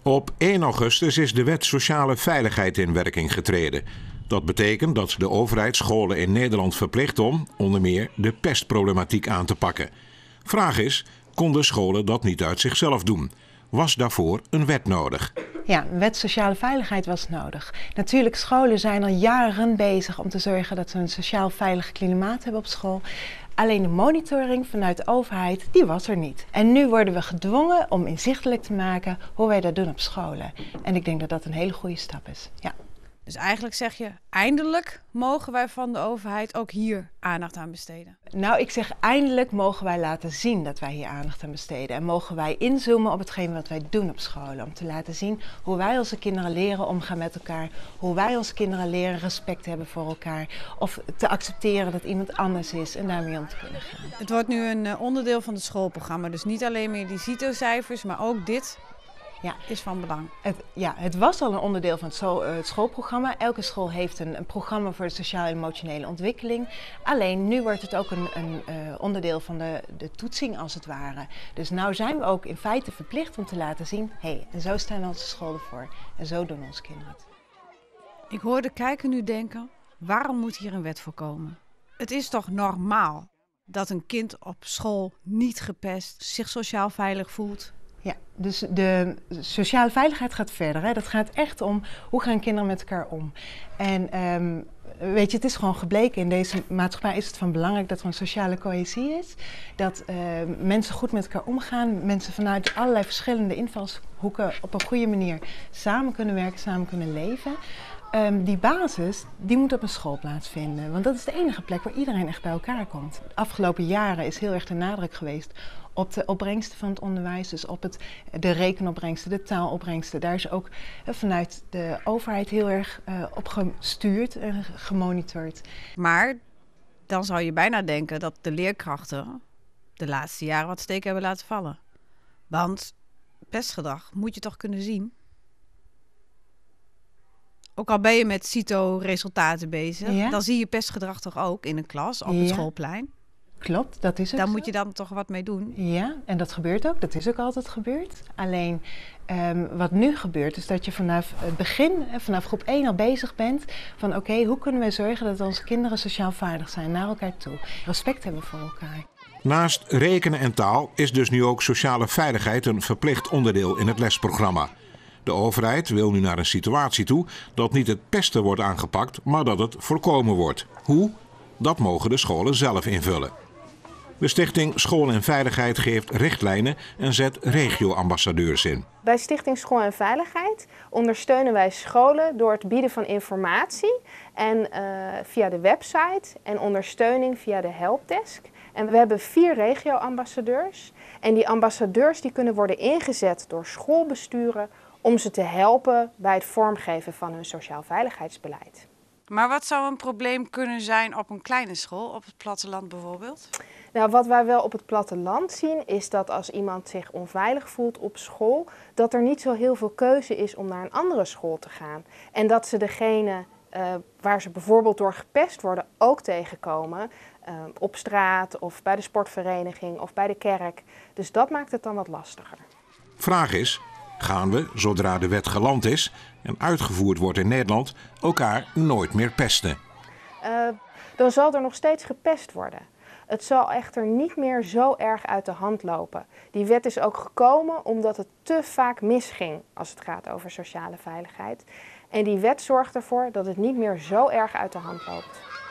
Op 1 augustus is de wet sociale veiligheid in werking getreden. Dat betekent dat de overheid scholen in Nederland verplicht om, onder meer, de pestproblematiek aan te pakken. Vraag is, konden scholen dat niet uit zichzelf doen? Was daarvoor een wet nodig? Ja, een wet sociale veiligheid was nodig. Natuurlijk, scholen zijn al jaren bezig om te zorgen dat ze een sociaal veilig klimaat hebben op school. Alleen de monitoring vanuit de overheid, die was er niet. En nu worden we gedwongen om inzichtelijk te maken hoe wij dat doen op scholen. En ik denk dat dat een hele goede stap is. Ja. Dus eigenlijk zeg je, eindelijk mogen wij van de overheid ook hier aandacht aan besteden. Nou, ik zeg eindelijk mogen wij laten zien dat wij hier aandacht aan besteden. En mogen wij inzoomen op hetgeen wat wij doen op scholen. Om te laten zien hoe wij onze kinderen leren omgaan met elkaar. Hoe wij onze kinderen leren respect hebben voor elkaar. Of te accepteren dat iemand anders is en daarmee om te kunnen gaan. Het wordt nu een onderdeel van het schoolprogramma. Dus niet alleen meer die CITO-cijfers, maar ook dit. Ja, is van belang. Het was al een onderdeel van het schoolprogramma. Elke school heeft een programma voor de sociaal-emotionele ontwikkeling. Alleen nu wordt het ook een onderdeel van de toetsing als het ware. Dus nu zijn we ook in feite verplicht om te laten zien, en zo staan onze scholen voor. En zo doen onze kinderen het. Ik hoor de kijker nu denken, waarom moet hier een wet voor komen? Het is toch normaal dat een kind op school niet gepest, zich sociaal veilig voelt? Ja, dus de sociale veiligheid gaat verder. Hè. Dat gaat echt om hoe gaan kinderen met elkaar om. En weet je, het is gewoon gebleken in deze maatschappij is het van belangrijk dat er een sociale cohesie is. Dat mensen goed met elkaar omgaan. Mensen vanuit allerlei verschillende invalshoeken op een goede manier samen kunnen werken, samen kunnen leven. Die basis, die moet op een school plaatsvinden. Want dat is de enige plek waar iedereen echt bij elkaar komt. De afgelopen jaren is heel erg de nadruk geweest op de opbrengsten van het onderwijs. Dus op de rekenopbrengsten, de taalopbrengsten. Daar is ook vanuit de overheid heel erg op gestuurd en gemonitord. Maar dan zou je bijna denken dat de leerkrachten de laatste jaren wat steken hebben laten vallen. Want pestgedrag moet je toch kunnen zien? Ook al ben je met CITO-resultaten bezig, dan zie je pestgedrag toch ook in een klas op het schoolplein? Klopt, dat is ook Daar zo. moet je dan toch wat mee doen? Ja, en dat gebeurt ook. Dat is ook altijd gebeurd. Alleen wat nu gebeurt is dat je vanaf het begin, vanaf groep 1 al bezig bent van oké, hoe kunnen wij zorgen dat onze kinderen sociaal vaardig zijn naar elkaar toe. Respect hebben voor elkaar. Naast rekenen en taal is dus nu ook sociale veiligheid een verplicht onderdeel in het lesprogramma. De overheid wil nu naar een situatie toe dat niet het pesten wordt aangepakt, maar dat het voorkomen wordt. Hoe? Dat mogen de scholen zelf invullen. De Stichting School en Veiligheid geeft richtlijnen en zet regio-ambassadeurs in. Bij Stichting School en Veiligheid ondersteunen wij scholen door het bieden van informatie en via de website en ondersteuning via de helpdesk. En we hebben 4 regio-ambassadeurs. En die ambassadeurs die kunnen worden ingezet door schoolbesturen om ze te helpen bij het vormgeven van hun sociaal veiligheidsbeleid. Maar wat zou een probleem kunnen zijn op een kleine school, op het platteland bijvoorbeeld? Nou, wat wij wel op het platteland zien is dat als iemand zich onveilig voelt op school, dat er niet zo heel veel keuze is om naar een andere school te gaan. En dat ze degene waar ze bijvoorbeeld door gepest worden ook tegenkomen op straat of bij de sportvereniging of bij de kerk. Dus dat maakt het dan wat lastiger. Vraag is, gaan we, zodra de wet geland is en uitgevoerd wordt in Nederland, elkaar nooit meer pesten? Dan zal er nog steeds gepest worden. Het zal echter niet meer zo erg uit de hand lopen. Die wet is ook gekomen omdat het te vaak misging als het gaat over sociale veiligheid. En die wet zorgt ervoor dat het niet meer zo erg uit de hand loopt.